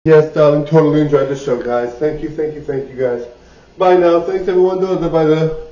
Yes, darling, totally enjoyed the show, guys. Thank you, guys. Bye now. Thanks, everyone. Bye.